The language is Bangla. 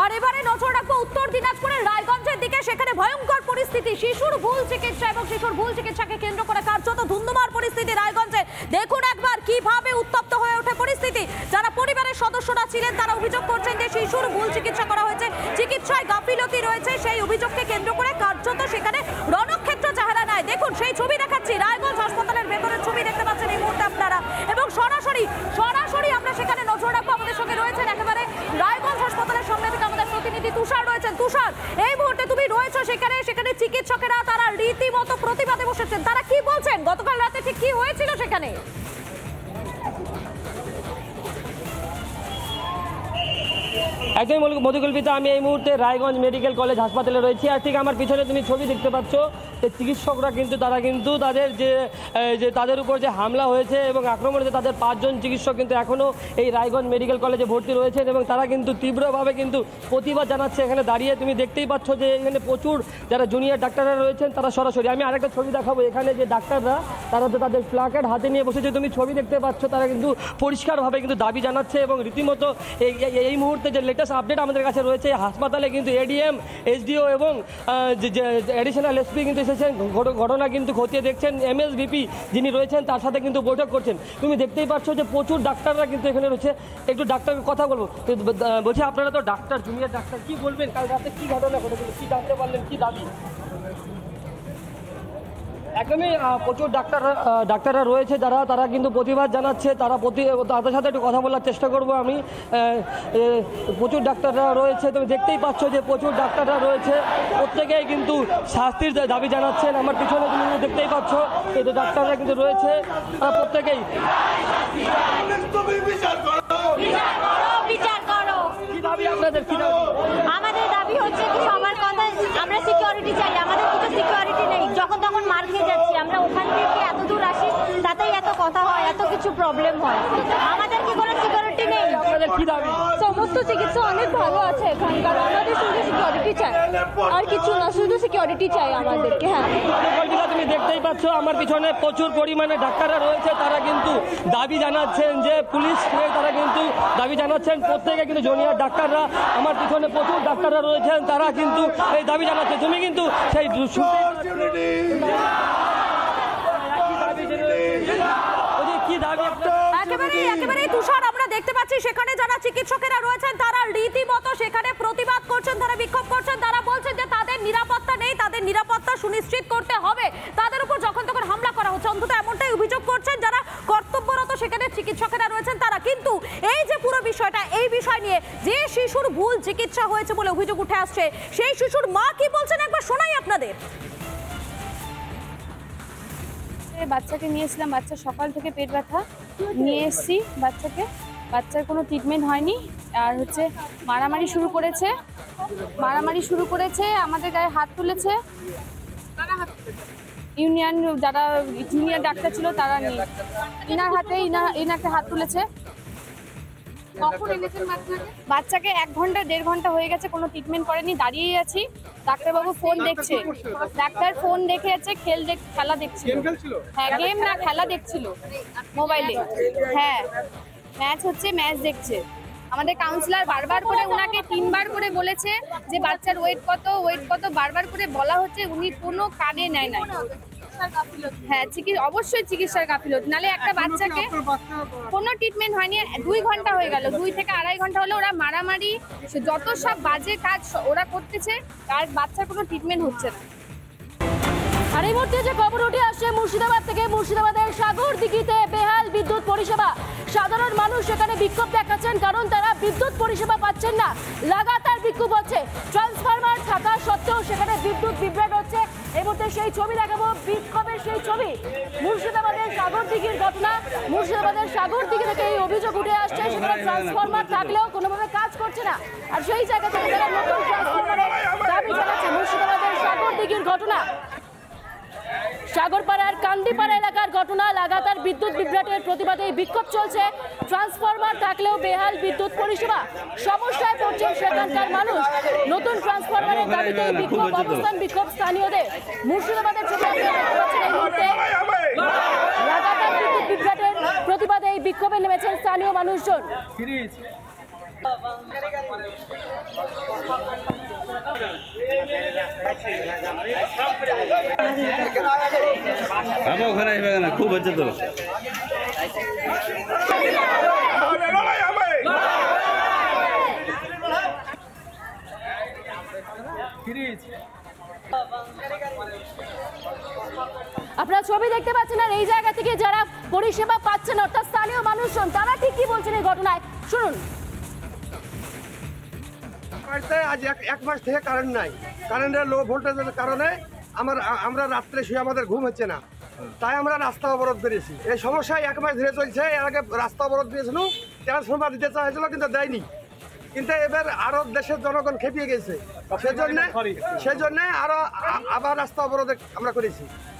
আর এবারে নজর রাখবো উত্তর দিনাজপুরের রায়গঞ্জের দিকে। সেখানে ভয়ঙ্কর পরিস্থিতি, শিশুর ভুল চিকিৎসা এবং শিশুর ভুল চিকিৎসাকে কেন্দ্র করে কার্যত ধুন্ধুমার পরিস্থিতি রায়গঞ্জে। দেখুন একবার কিভাবে উত্তপ্ত হয়ে ওঠে পরিস্থিতি। যারা পরিবারের সদস্যরা ছিলেন তারা অভিযোগ করছেন যে শিশুর ভুল চিকিৎসা করা হয়েছে, চিকিৎসায় গাফিলতি রয়েছে। সেই অভিযোগকে কেন্দ্র করে কার্যত সেখানে রণক্ষেত্র চাহারা নেয়। দেখুন সেই ছবি দেখাচ্ছি, রায়গঞ্জ হাসপাতালের ভেতরের ছবি দেখতে পাচ্ছেন এই মুহূর্তে আপনারা, এবং সরাসরি আমরা সেখানে নজর রাখবো। আমাদের সঙ্গে রয়েছেন একেবারে রায়গঞ্জ হাসপাতালের সামনে থেকে আমাদের প্রতিনিধি তুষার রয়েছেন। তুষার, এই মুহূর্তে তুমি রয়েছো সেখানে চিকিৎসকেরা তারা রীতিমতো প্রতিবাদে বসেছেন, তারা কি বলছেন গতকাল রাতে ঠিক কি হয়েছিল সেখানে? একদমই মধুকল্পিতা, আমি এই মুহূর্তে রায়গঞ্জ মেডিকেল কলেজ হাসপাতালে রয়েছি। আর ঠিক আমার পিছনে তুমি ছবি দেখতে পাচ্ছ যে চিকিৎসকরা কিন্তু তাদের যে তাদের উপর যে হামলা হয়েছে এবং আক্রমণ হয়েছে, তাদের 5 জন চিকিৎসক কিন্তু এখনও এই রায়গঞ্জ মেডিকেল কলেজে ভর্তি রয়েছেন এবং তারা কিন্তু তীব্রভাবে কিন্তু প্রতিবাদ জানাচ্ছে এখানে দাঁড়িয়ে। তুমি দেখতেই পাচ্ছ যে এখানে প্রচুর যারা জুনিয়র ডাক্তাররা রয়েছেন তারা সরাসরি, আমি আরেকটা ছবি দেখাবো, এখানে যে ডাক্তাররা তারা তো তাদের প্ল্যাকার্ড হাতে নিয়ে বসেছে, তুমি ছবি দেখতে পাচ্ছ, তারা কিন্তু পরিষ্কারভাবে কিন্তু দাবি জানাচ্ছে। এবং রীতিমতো এই মুহূর্তে যে লেটেস্ট আপডেট আমাদের কাছে রয়েছে, হাসপাতালে কিন্তু এডিএম, এসডিও এবং অ্যাডিশনাল এসপি কিন্তু এসেছেন, ঘটনা কিন্তু খতিয়ে দেখছেন। এমএসভিপি যিনি রয়েছেন তার সাথে কিন্তু বৈঠক করছেন। তুমি দেখতেই পাচ্ছ যে প্রচুর ডাক্তাররা কিন্তু এখানে রয়েছে। একটু ডাক্তারের কথা বলবো, বলছি আপনারা তো ডাক্তার, জুনিয়র ডাক্তার, কি বলবেন কাল রাতে কি ঘটনা ঘটেছিল, কি জানতে পারলেন, কি দাবি? একদমই প্রচুর ডাক্তাররা রয়েছে তারা কিন্তু প্রতিবাদ জানাচ্ছে, তাদের সাথে একটু কথা বলার চেষ্টা করব আমি। প্রচুর ডাক্তাররা রয়েছে, তুমি দেখতেই পাচ্ছ যে প্রচুর ডাক্তাররা রয়েছে, প্রত্যেকেই কিন্তু শাস্তির দাবি জানাচ্ছেন। আমার পিছনে তুমি দেখতেই পাচ্ছ এই যে ডাক্তাররা কিন্তু রয়েছে, প্রত্যেকেই আমাদের দাবি হচ্ছে কি, সবার কথা আমরা সিকিউরিটি চাই, আমাদের কিছু সিকিউরিটি নেই। যখন তখন মার খেয়ে যাচ্ছি আমরা, ওখান থেকে এত দূর আসি তাতেই এত কথা হয়, এত কিছু প্রবলেম হয়, আমাদের কি কোনো সিকিউরিটি নেই। সমস্ত চিকিৎসা অনেক ভালো আছে এখানকার, আমাদের শুধু সিকিউরিটি চাই, আর কিছু না, শুধু সিকিউরিটি চাই আমাদেরকে। হ্যাঁ, তুমি দেখতেই পাচ্ছ আমার পিছনে প্রচুর পরিমাণে ডাক্তাররা রয়েছে, তারা কিন্তু দাবি জানাচ্ছেন যে পুলিশ, তারা কিন্তু দাবি জানাচ্ছেন, প্রত্যেকে কিন্তু জুনিয়র ডাক্তাররা, আমার পিছনে প্রচুর ডাক্তাররা রয়েছেন, তারা কিন্তু এই দাবি জানাচ্ছে। তুমি কিন্তু সেই কি দাবি একেবারে তুষার, আমরা দেখতে পাচ্ছি সেখানে যারা চিকিৎসকেরা রয়েছেন তারা রীতিমতো সেখানে প্রতিবাদ করছেন, তারা বিক্ষোভ করছেন, তারা বলছেন যে তাদের নিরাপত্তা নেই, তাদের নিরাপত্তা সুনিশ্চিত করতে হবে, তাদের উপর যখন তখন হামলা করা হচ্ছে, অন্তত এমনটাই অভিযোগ করছেন যারা কর্তব্যরত সেখানে চিকিৎসকেরা রয়েছেন তারা। কিন্তু এই যে পুরো বিষয়টা, এই বিষয় নিয়ে যে শিশুর ভুল চিকিৎসা হয়েছে বলে অভিযোগ উঠে আসছে, সেই শিশুর মা কি বলছেন একবার শোনাই আপনাদের। বাচ্চাকে নিয়েছিলাম, বাচ্চা সকাল থেকে পেট ব্যথা নিয়ে এসেছি বাচ্চার কোনো ট্রিটমেন্ট হয়নি, আর হচ্ছে মারামারি শুরু করেছে, আমাদের গায়ে হাত তুলেছে, ইউনিয়ন যারা জুনিয়র ডাক্তার ছিল তারা নিয়ে ইনাকে হাত তুলেছে। কখন এনেছেন বাচ্চাকে? 1 ঘন্টা 1.5 ঘন্টা হয়ে গেছে, কোনো ট্রিটমেন্ট করেনি, দাঁড়িয়ে আছি। ডাক্তারবাবু ফোন দেখছে, ডাক্তার ফোন দেখে যাচ্ছে, খেলা দেখছিল। হ্যাঁ, গেম না, খেলা দেখছিল মোবাইলে। হ্যাঁ, ম্যাচ দেখছে। আমাদের কাউন্সিলর বারবার করে উনাকে 3 বার করে বলেছে যে বাচ্চার ওয়েট কত বারবার করে বলা হচ্ছে, উনি কোনো কানে নেয় না। হ্যাঁ, অবশ্যই চিকিৎসার গাফিলতি, নালে একটা বাচ্চাকে কোনো ট্রিটমেন্ট হয়নি। 2 ঘন্টা হয়ে গেল, 2 থেকে 2.5 ঘন্টা হলো ওরা মারামারি, যত সব বাজে কাজ ওরা করতেছে, আর বাচ্চার কোনো ট্রিটমেন্ট হচ্ছে না। আর এই মুহূর্তে যে খবর উঠে আসছে মুর্শিদাবাদ থেকে, মুর্শিদাবাদের সাগরদিঘিতে বেহাল বিদ্যুৎ পরিষেবা। সাধারণ মানুষ সেখানে বিক্ষোভ দেখাচ্ছেন, কারণ তারা বিদ্যুৎ পরিষেবা পাচ্ছেন না, লাগাতার বিক্ষোভ হচ্ছে। ট্রান্সফরমার থাকা সত্ত্বেও সেখানে বিদ্যুৎ বিভ্রাট হচ্ছে। এই মুহূর্তে সেই ছবি দেখাবো, বিক্ষোভের সেই ছবি, মুর্শিদাবাদের সাগরদিঘির ঘটনা। মুর্শিদাবাদের সাগরদিঘি থেকে এই অভিযোগ উঠে আসছে, সেখানে ট্রান্সফরমার থাকলেও কোনোভাবে কাজ করছে না, আর সেই জায়গা থেকে তারা নতুন ট্রান্সফরমারের দাবি জানাচ্ছে। মুর্শিদাবাদের সাগরদিঘির ঘটনা, সাগরপাড়ার কান্দিপাড়া এলাকার ঘটনা, লাগাতার বিদ্যুৎ বিভ্রাটের প্রতিবাদে বিক্ষোভ চলছে। ট্রান্সফরমার থাকলেও বেহাল বিদ্যুৎ পরিষেবা, সমস্যায় পড়ছে সেখানকার মানুষ। নতুন ট্রান্সফরমারের দাবিতে বিক্ষোভ স্থানীয়দের। মুর্শিদাবাদের ছবি দেখতে পাচ্ছেন এই মুহূর্তে, লাগাতার বিদ্যুৎ বিভ্রাটের প্রতিবাদে এই বিক্ষোভে নেমেছেন স্থানীয় মানুষজন। ওখানে আসবে না, খুব হচ্ছে তো। আপনারা ছবি দেখতে পাচ্ছেন আর এই জায়গা থেকে যারা পরিষেবা পাচ্ছেন অর্থাৎ স্থানীয় মানুষজন তারা ঠিক কি বলছেন এই ঘটনায় শুনুন। আজ এক মাস থেকে কারেন্ট নাই, কারেন্টের লো ভোল্টেজের কারণে আমরা রাত্রে শুয়ে আমাদের ঘুম হচ্ছে না, তাই আমরা রাস্তা অবরোধ করেছি। এই সমস্যায় এক মাস ধরে চলছে। এর আগে রাস্তা অবরোধ দিয়েছিল, ট্রান্সফরমার দিতে চাইছিল কিন্তু দেয়নি। কিন্তু এবার আরো দেশের জনগণ খেপিয়ে গেছে, সেজন্য আরো আবার রাস্তা অবরোধ আমরা করেছি।